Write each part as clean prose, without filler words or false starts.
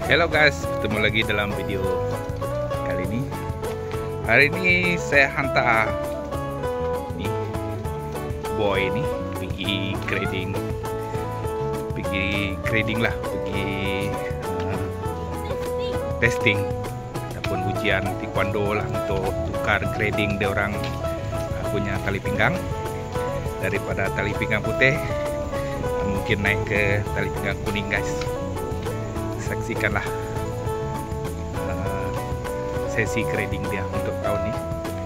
Hello guys, bertemu lagi dalam video kali ini. Hari ini saya hantar nih boy ini pergi grading lah, pergi testing ataupun ujian taekwondo lah untuk tukar grading dia orang punya tali pinggang daripada tali pinggang putih mungkin naik ke tali pinggang kuning guys. Saksikanlah sesi grading dia untuk tahun ini.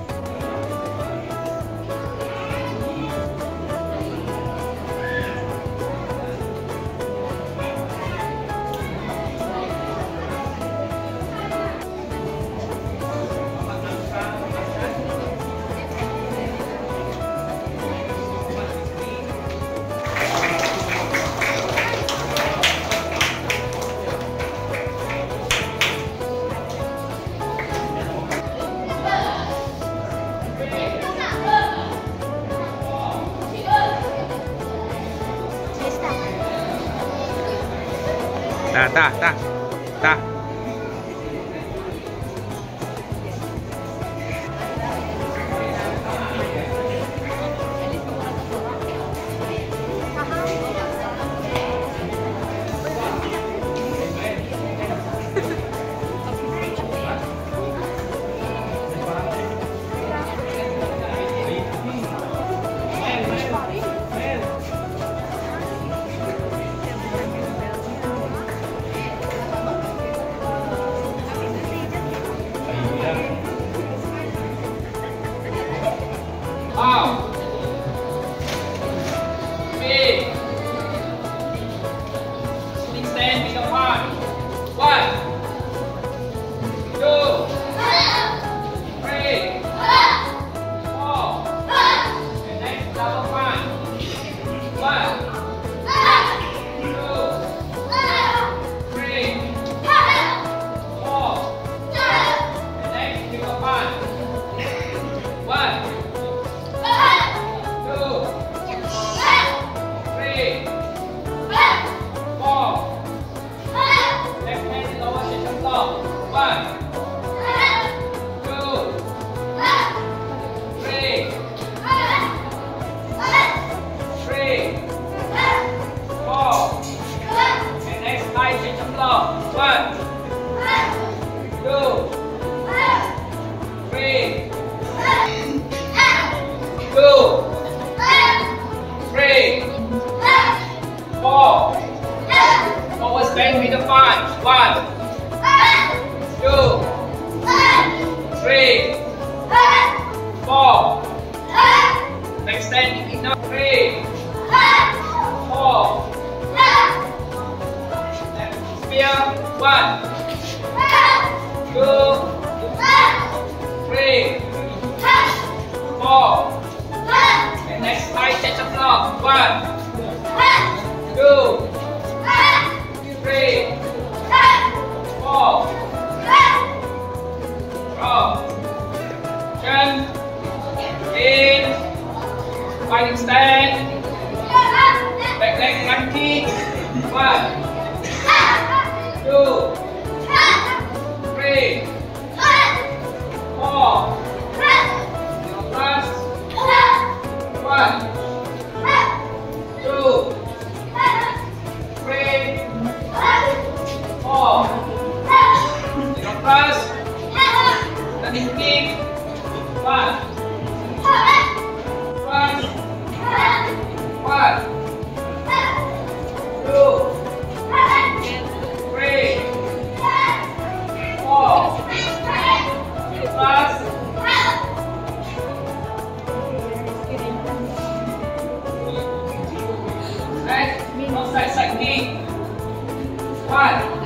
Dah. Wow. Big. Swing stand with the palm. 1, 2, 3, 4. And next double palm. 1, 2, 3, 4. And next single palm. 1, Forward stand with the 5. 1, 2, 3, 4. Next stand in the 3, 4. Spear. 1, 2, 3, 4. And next high touch the floor. 1, 2, 3, 4. Drop. Jump. In. Fighting stand. Back leg front kick. 1, 2, 3, 4. Plus. 1, 2, 3, 4. Plus. Running kick. 1. Plus. 1, 2, 3, 4. Plus. Right, outside side kick. 1.